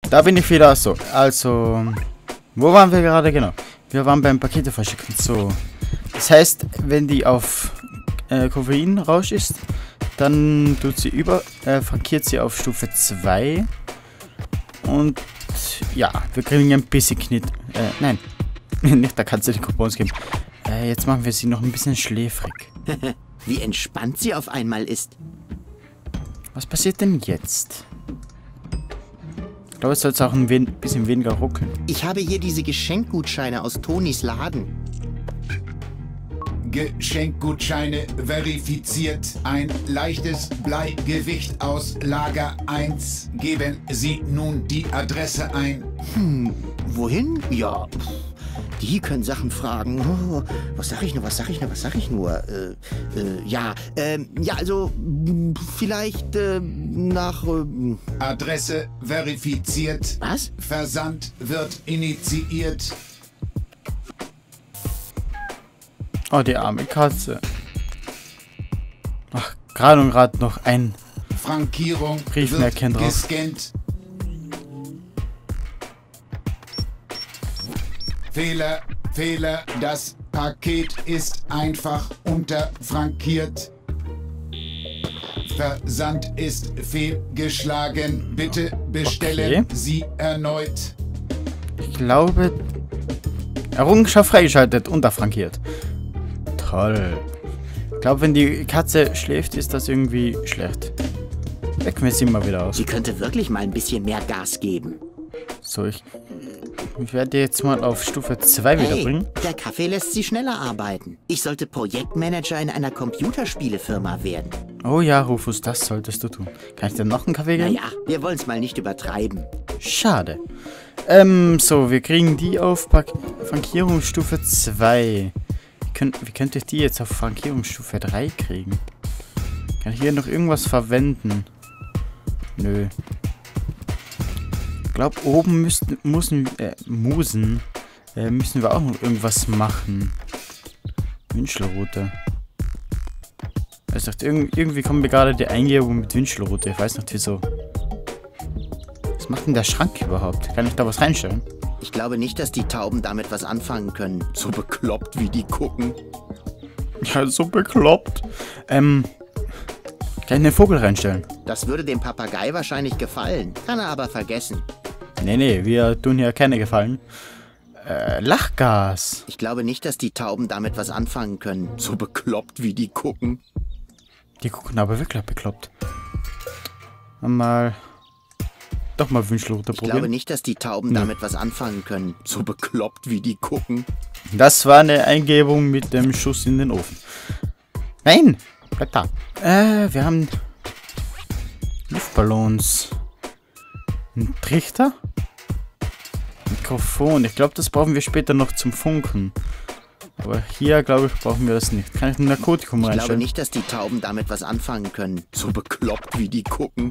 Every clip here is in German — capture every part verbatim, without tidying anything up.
Da bin ich wieder. So, also, wo waren wir gerade? Genau. Wir waren beim Pakete verschicken. So, das heißt, wenn die auf äh, Koffeinrausch ist, dann tut sie über, äh, frankiert sie auf Stufe zwei. Und ja, wir kriegen ein bisschen Knitt. Äh, nein, nicht, da kannst du die Coupons geben. Äh, jetzt machen wir sie noch ein bisschen schläfrig. Wie entspannt sie auf einmal ist. Was passiert denn jetzt? Ich glaube, es soll auch ein wen bisschen weniger ruckeln. Ich habe hier diese Geschenkgutscheine aus Tonis Laden. Geschenkgutscheine verifiziert. Ein leichtes Bleigewicht aus Lager eins. Geben Sie nun die Adresse ein. Hm, wohin? Ja, pff, die können Sachen fragen. Oh, was sag ich nur, was sag ich nur, was sag ich nur? Äh, äh, ja, ähm, ja, also mh, vielleicht äh, nach... Äh, Adresse verifiziert. was? Versand wird initiiert. Oh, die arme Katze. Ach, gerade und gerade noch ein Frankierung Briefmärkchen wird drauf. gescannt. Fehler, Fehler, das Paket ist einfach unterfrankiert. Versand ist fehlgeschlagen. Bitte bestellen Okay. Sie erneut. Ich glaube, Errungenschaft freigeschaltet, unterfrankiert. Toll. Ich glaube, wenn die Katze schläft, ist das irgendwie schlecht. Wecken wir sie mal wieder aus. Sie könnte wirklich mal ein bisschen mehr Gas geben. So, ich, ich werde jetzt mal auf Stufe zwei Hey, wiederbringen. der Kaffee lässt sie schneller arbeiten. Ich sollte Projektmanager in einer Computerspielefirma werden. Oh ja, Rufus, das solltest du tun. Kann ich dir noch einen Kaffee geben? Naja, wir wollen es mal nicht übertreiben. Schade. Ähm, so, wir kriegen die auf Pak Frankierungsstufe zwei. Wie, könnt, wie könnte ich die jetzt auf Frankierungsstufe drei kriegen? Kann ich hier noch irgendwas verwenden? Nö. Ich glaube, oben müssten, müssen, äh, Musen, äh, müssen wir auch noch irgendwas machen. Wünschelrute. Ich weiß nicht, irg irgendwie kommt mir gerade die Eingebung mit Wünschelrute. Ich weiß nicht wieso. Was macht denn der Schrank überhaupt? Kann ich da was reinstellen? Ich glaube nicht, dass die Tauben damit was anfangen können. So bekloppt, wie die gucken. Ja, so bekloppt. Ähm, kann ich einen Vogel reinstellen? Das würde dem Papagei wahrscheinlich gefallen. Kann er aber vergessen. Nee, nee, wir tun hier keine Gefallen. Äh, Lachgas. Ich glaube nicht, dass die Tauben damit was anfangen können. So bekloppt, wie die gucken. Die gucken aber wirklich bekloppt. Mal... Doch mal Wünschelrute Ich glaube probieren. nicht, dass die Tauben Nö. damit was anfangen können. So bekloppt, wie die gucken. Das war eine Eingebung mit dem Schuss in den Ofen. Nein! Bleib da. Äh, wir haben... Luftballons. Ein Trichter? Mikrofon. Ich glaube, das brauchen wir später noch zum Funken. Aber hier, glaube ich, brauchen wir das nicht. Kann ich ein Narkotikum Ich glaube reinstellen? nicht, dass die Tauben damit was anfangen können. So bekloppt, wie die gucken.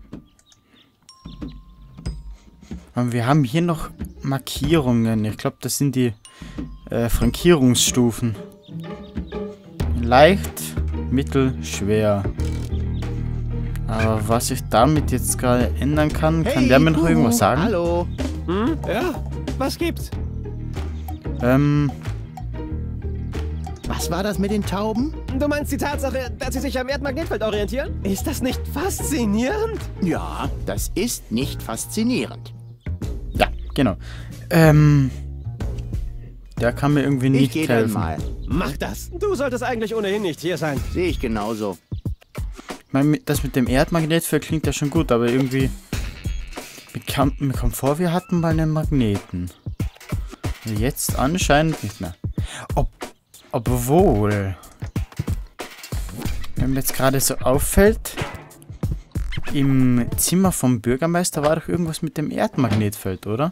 Und wir haben hier noch Markierungen. Ich glaube, das sind die äh, Frankierungsstufen. Leicht, mittel, schwer. Aber was ich damit jetzt gerade ändern kann, kann der mir noch Huhu, irgendwas sagen? Hallo. Hm? Ja, was gibt's? Ähm, Was war das mit den Tauben? Du meinst die Tatsache, dass sie sich am Erdmagnetfeld orientieren? Ist das nicht faszinierend? Ja, das ist nicht faszinierend. ja, genau. Ähm, der kann mir irgendwie Ich nicht gehe dann helfen. mal. Mach das. Du solltest eigentlich ohnehin nicht hier sein. Sehe ich genauso. Ich meine, das mit dem Erdmagnetfeld klingt ja schon gut, aber irgendwie... Mir, kam, mir kommt vor, wir hatten mal einen Magneten. Jetzt anscheinend nicht mehr. Ob, obwohl... Wenn mir jetzt gerade so auffällt... Im Zimmer vom Bürgermeister war doch irgendwas mit dem Erdmagnetfeld, oder?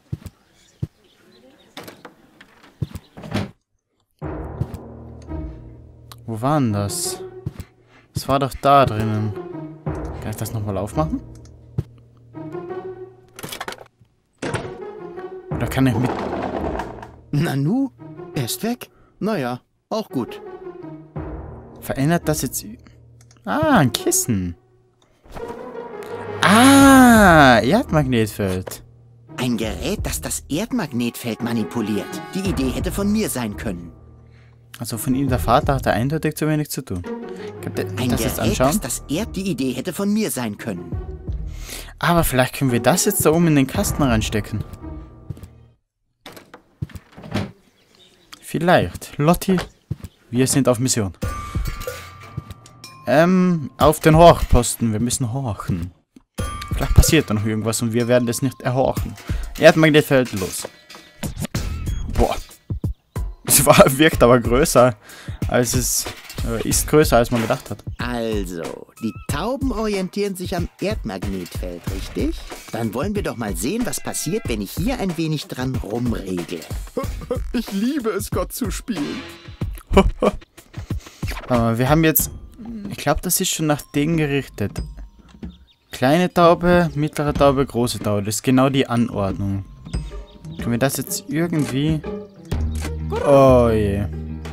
Wo war denn das? Das war doch da drinnen. Kann ich das nochmal aufmachen? Oder kann ich mit... Nanu? Er ist weg? Naja, auch gut. Verändert das jetzt... Ah, ein Kissen. Ah, Erdmagnetfeld. Ein Gerät, das das Erdmagnetfeld manipuliert. Die Idee hätte von mir sein können. Also von ihm, der Vater, hat er eindeutig zu wenig zu tun. Kann der, Ein das jetzt Gerät, anschauen? das das Erd... Die Idee hätte von mir sein können. Aber vielleicht können wir das jetzt da oben in den Kasten reinstecken. Vielleicht. Lotti, wir sind auf Mission. Ähm, auf den Horchposten. Wir müssen horchen. Vielleicht passiert da noch irgendwas und wir werden das nicht erhorchen. Erdmagnetfeld, los. Boah. Es war, wirkt aber größer, als es äh, ist größer, als man gedacht hat. Also, die Tauben orientieren sich am Erdmagnetfeld, richtig? Dann wollen wir doch mal sehen, was passiert, wenn ich hier ein wenig dran rumregle. Ich liebe es, Gott zu spielen. Aber wir haben jetzt, ich glaube, das ist schon nach denen gerichtet. Kleine Taube, mittlere Taube, große Taube. Das ist genau die Anordnung. Können wir das jetzt irgendwie... Oh je.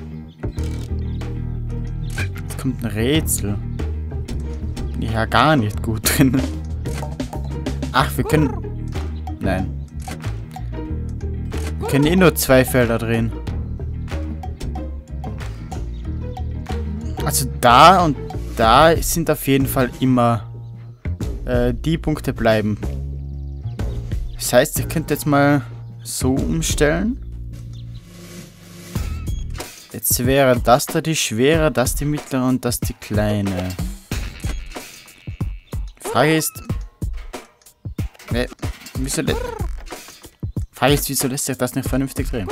Jetzt kommt ein Rätsel. Bin ich ja gar nicht gut drin. Ach, wir können... Nein. Wir können eh nur zwei Felder drehen. Also da und da sind auf jeden Fall immer... Äh, die Punkte bleiben. Das heißt, ich könnte jetzt mal so umstellen. Jetzt wäre das da die schwere, das die mittlere und das die kleine. Die Frage ist... Ne, wieso lässt... Frage ist, wieso lässt sich das nicht vernünftig drehen?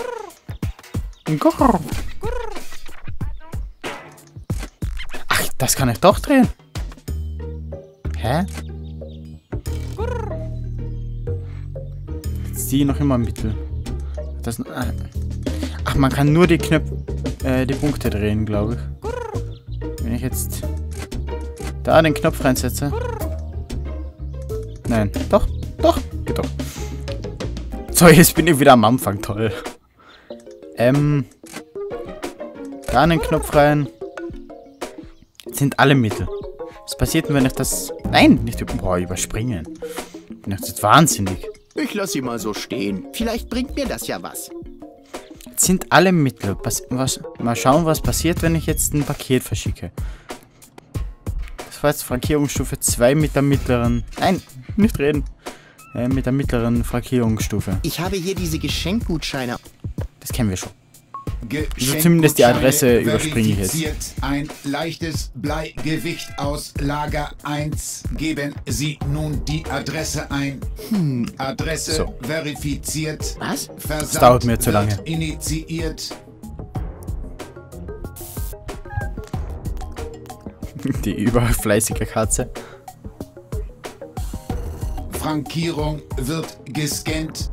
Ach, das kann ich doch drehen. Hä? Jetzt die noch immer Mittel. Das, ach, man kann nur die Knöpfe, äh, die Punkte drehen, glaube ich. Wenn ich jetzt da den Knopf reinsetze. Nein, doch, doch, geht doch. So, jetzt bin ich wieder am Anfang, toll. Ähm, da einen Knopf rein. Jetzt sind alle Mittel. Was passiert denn, wenn ich das... Nein, nicht über... Boah, überspringen. Bin ich jetzt wahnsinnig. Ich lasse sie mal so stehen. Vielleicht bringt mir das ja was. Jetzt sind alle Mittel. Was, was, mal schauen, was passiert, wenn ich jetzt ein Paket verschicke. Das war jetzt Frankierungsstufe zwei mit der mittleren... Nein, nicht reden. Äh, mit der mittleren Frankierungsstufe. Ich habe hier diese Geschenkgutscheine. Das kennen wir schon. Also zumindest die Adresse überspringe ich jetzt. Ein leichtes Bleigewicht aus Lager eins. Geben Sie nun die Adresse ein. Hm. Adresse So. verifiziert. Was? Versand Das dauert mir zu lange. wird initiiert. Die überfleißige Katze. Frankierung wird gescannt.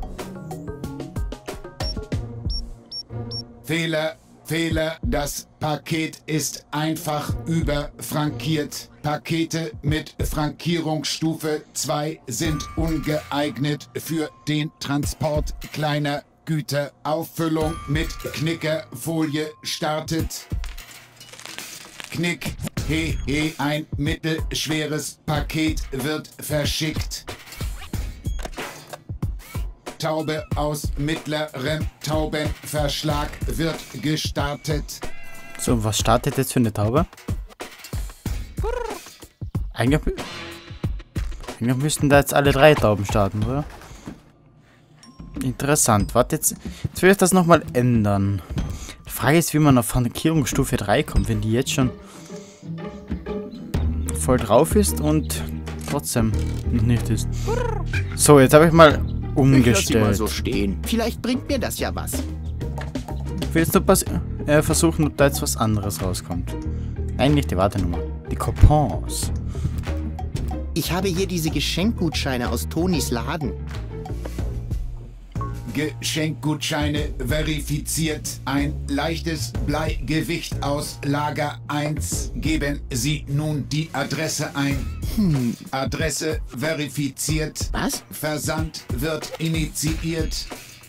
Fehler, Fehler, das Paket ist einfach überfrankiert. Pakete mit Frankierungsstufe zwei sind ungeeignet für den Transport kleiner Güter. Auffüllung mit Knickerfolie startet. Knick, he, he, ein mittelschweres Paket wird verschickt. Taube aus mittlerem Taubenverschlag wird gestartet. So, was startet jetzt für eine Taube? Eigentlich, eigentlich müssten da jetzt alle drei Tauben starten, oder? Interessant. Warte, jetzt, jetzt will ich das nochmal ändern. Die Frage ist, wie man auf Frankierungsstufe drei kommt, wenn die jetzt schon voll drauf ist und trotzdem noch nicht ist. So, jetzt habe ich mal Ich lasse sie mal umgestellt. so stehen. Vielleicht bringt mir das ja was. Ich will jetzt nur pas- äh, versuchen, ob da jetzt was anderes rauskommt. Nein, nicht die Wartenummer. Die Coupons. Ich habe hier diese Geschenkgutscheine aus Tonis Laden. Geschenkgutscheine verifiziert. Ein leichtes Bleigewicht aus Lager eins. Geben Sie nun die Adresse ein. Hm. Adresse verifiziert. Was? Versand wird initiiert.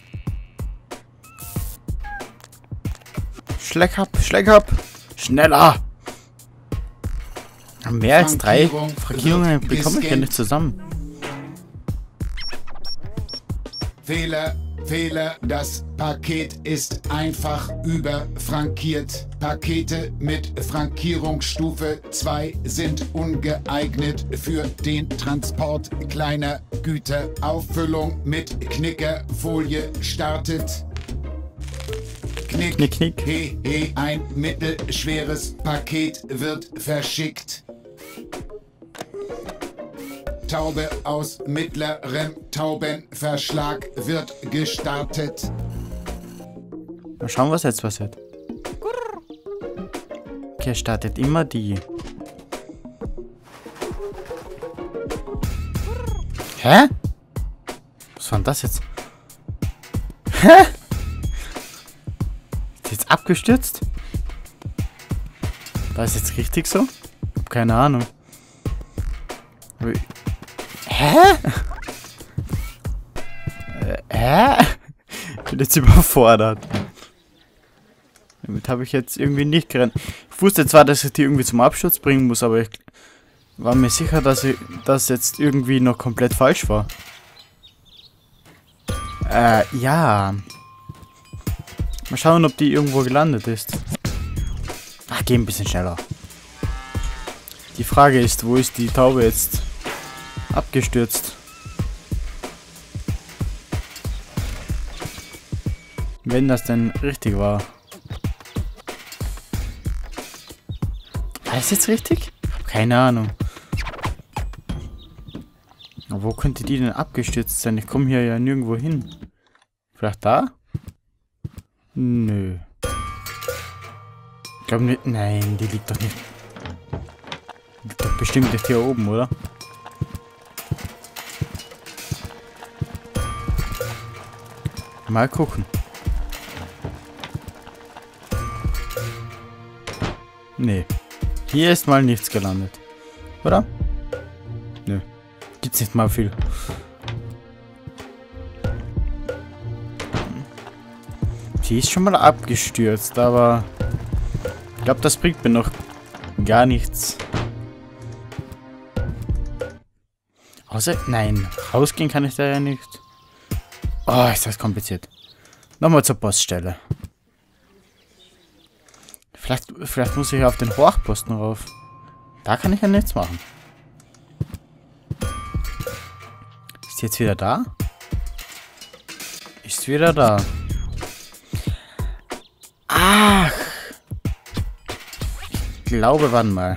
Schleck ab, schleck ab. Schneller. Mehr als drei Frankierung Frankierungen wird bekomme ich ja gescannt. nicht zusammen. Fehler, Fehler. Das Paket ist einfach überfrankiert. Pakete mit Frankierungsstufe zwei sind ungeeignet für den Transport kleiner Güter. Auffüllung mit Knickerfolie startet. Knick, Knick, knick. He, he, ein mittelschweres Paket wird verschickt. Taube aus mittlerem Taubenverschlag wird gestartet. Mal schauen, was jetzt passiert. Okay, startet immer die. Hä? Was war denn das jetzt? Hä? Ist jetzt abgestürzt? War es jetzt richtig so? Ich hab keine Ahnung. Aber hä? Äh, hä? Ich bin jetzt überfordert. Damit habe ich jetzt irgendwie nicht gerannt. Ich wusste zwar, dass ich die irgendwie zum Absturz bringen muss, aber ich war mir sicher, dass ich das jetzt irgendwie noch komplett falsch war. Äh, ja. Mal schauen, ob die irgendwo gelandet ist. Ach, geh ein bisschen schneller. Die Frage ist, wo ist die Taube jetzt abgestürzt? Wenn das denn richtig war. War das jetzt richtig? Ich hab keine Ahnung. Aber wo könnte die denn abgestürzt sein? Ich komme hier ja nirgendwo hin. Vielleicht da? Nö. Ich glaube nicht. Nein, die liegt doch nicht. Die liegt doch bestimmt nicht hier oben, oder? Mal gucken. Nee. Hier ist mal nichts gelandet. Oder? Nö. Gibt's nicht mal viel. Sie ist schon mal abgestürzt, aber ich glaube, das bringt mir noch gar nichts. Außer, nein, rausgehen kann ich da ja nicht. Oh, ist das kompliziert. Nochmal zur Poststelle. Vielleicht, vielleicht muss ich auf den Hochposten rauf. Da kann ich ja nichts machen. Ist sie jetzt wieder da? Ist wieder da. Ach. Ich glaube, warte mal.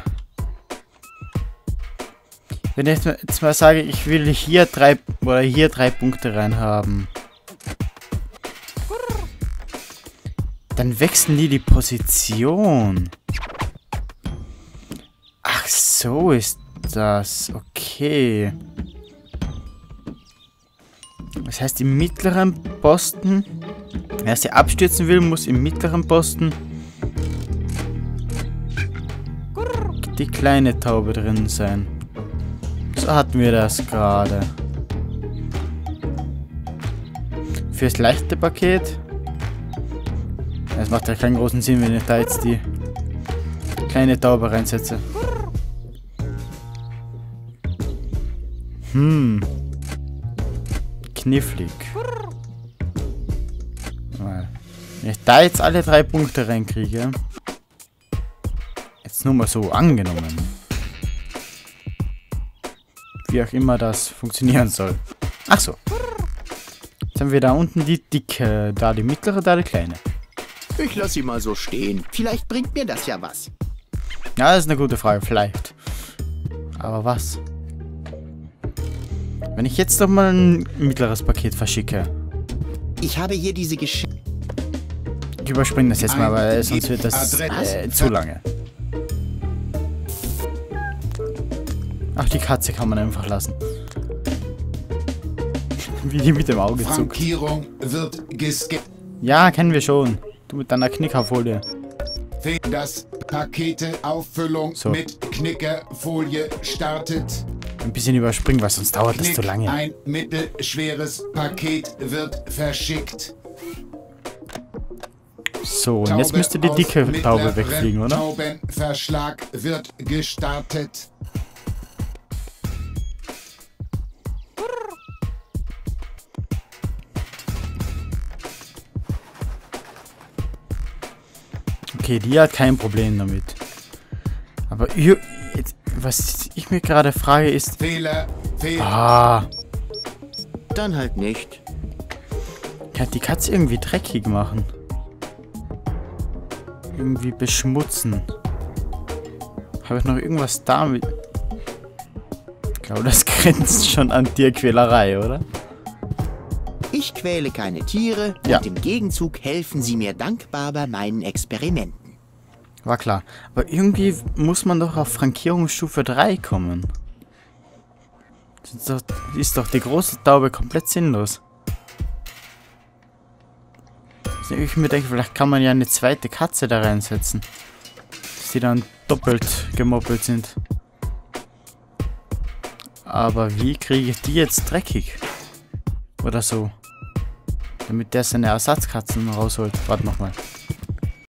Wenn ich jetzt mal sage, ich will hier drei oder hier drei Punkte rein haben, dann wechseln die die Position. Ach, so ist das. Okay. Das heißt, im mittleren Posten, wer sie abstürzen will, muss im mittleren Posten die kleine Taube drin sein. So hatten wir das gerade. Fürs leichte Paket. Es macht ja keinen großen Sinn, wenn ich da jetzt die kleine Taube reinsetze. Hm. Knifflig. Wenn ich da jetzt alle drei Punkte reinkriege. Jetzt nur mal so angenommen. Wie auch immer das funktionieren soll. Ach so. Jetzt haben wir da unten die dicke, da die mittlere, da die kleine. Ich lasse sie mal so stehen. Vielleicht bringt mir das ja was. Ja, das ist eine gute Frage. Vielleicht. Aber was? Wenn ich jetzt doch mal ein mittleres Paket verschicke. Ich habe hier diese Geschichte. Ich überspringe das jetzt mal, weil sonst wird das äh, zu lange. Ach, die Katze kann man einfach lassen. Wie die mit dem Auge zuckt. Frankierung wird gescannt. Ja, kennen wir schon. Du mit deiner Knickerfolie. Das Pakete-Auffüllung So. mit Knickerfolie startet. Ein bisschen überspringen, weil sonst dauert das Knick, zu lange. ein mittelschweres Paket wird verschickt. So, und jetzt müsste die dicke aus Taube mittlerem wegfliegen, oder? Taubenverschlag wird gestartet. Okay, die hat kein Problem damit. Aber ihr, was ich mir gerade frage ist... Fehler, Fehler. Ah, Dann halt nicht. kann die Katze irgendwie dreckig machen. Irgendwie beschmutzen. Habe ich noch irgendwas damit? Ich glaube, das grenzt schon an Tierquälerei, oder? Ich quäle keine Tiere Ja. und im Gegenzug helfen sie mir dankbar bei meinen Experimenten. War klar. Aber irgendwie muss man doch auf Frankierungsstufe drei kommen. Das ist doch, ist doch die große Taube komplett sinnlos. Also ich mir denke, vielleicht kann man ja eine zweite Katze da reinsetzen. Dass die dann doppelt gemoppelt sind. Aber wie kriege ich die jetzt dreckig? Oder so. Damit der seine Ersatzkatzen rausholt. Warte nochmal.